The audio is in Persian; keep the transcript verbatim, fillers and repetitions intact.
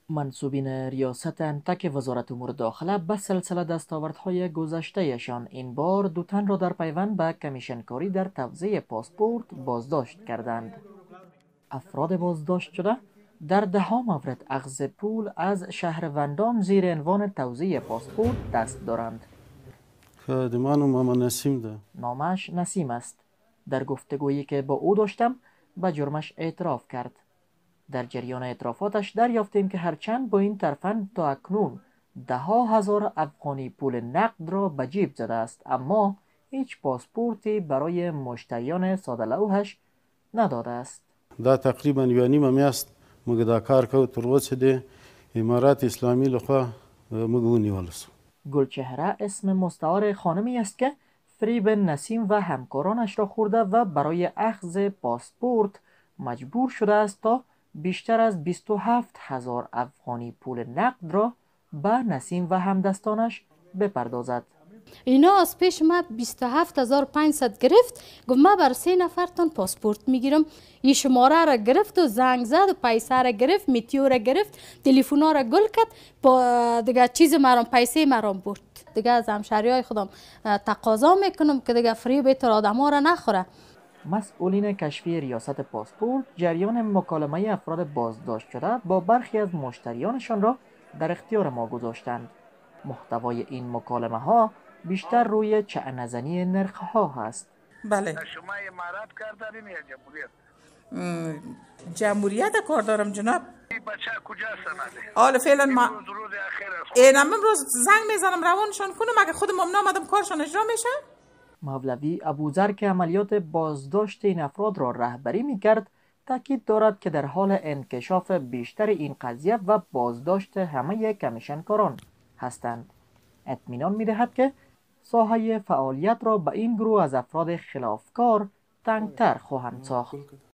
منصوبین ریاست انتک وزارت امور داخله به سلسله دستاوردهای گذشتهشان این بار دو تن را در پیوند به کمیشنکاری در توزیع پاسپورت بازداشت کردند. افراد بازداشت شده در ده ها مورد اخذ پول از شهروندان زیر عنوان توزیع پاسپورت دست دارند. نسیم ده. نامش نسیم است. در گفتگویی که با او داشتم به جرمش اعتراف کرد. در جریان اعترافاتش دریافتیم که هرچند با این ترفند تا اکنون ده ها هزار افغانی پول نقد را به جیب زده است، اما هیچ پاسپورتی برای مشتریان ساده لوحش نداده است. دا تقریبا یو نیمه میاشت موږ دا کار کوو، تر اوسه د امارات اسلامی لخوا موږ ونیول شو. گلچهره اسم مستعار خانمی است که فریب نسیم و همکارانش را خورده و برای اخذ پاسپورت مجبور شده است تا بیشتر از بیست و هفت هزار افغانی پول نقد را به نسیم و همدستانش بپردازد. اینا از پیش ما بیست و هفت هزار و پانصد گرفت، گفت ما بر سه نفرتان پاسپورت میگیرم. این شماره را گرفت و زنگ زد و پیسه را گرفت، میتیو را گرفت، تلفن را گل کرد، با دیگه چیز مرام پیسه مرام برد. دیگه از همشهری های خودم تقاضا میکنم که دیگه فریب ایتر آدم ها را نخوره. مسئولین کشفی ریاست پاسپورت جریان مکالمه افراد بازداشت شده با برخی از مشتریانشان را در اختیار ما گذاشتند. محتوای این مکالمه ها بیشتر روی چعنه‌زنی نرخ ها هست. بله. شما امارات کار دارین یا جمهوریت؟ جمهوریت کار دارم جناب. بچه کجا سنده؟ حالا فعلا ما روز روز اخیر است. اینم امروز زنگ میزنم روانشان کنم، اگه خودم هم نامدم کارشان اجرا میشه. مولوی ابوذر که عملیات بازداشت این افراد را رهبری میکرد تاکید دارد که در حال انکشاف بیشتر این قضیه و بازداشت همه کمیشنکاران هستند. اطمینان میدهد که ساحه فعالیت را به این گروه از افراد خلافکار تنگتر خواهند ساخت.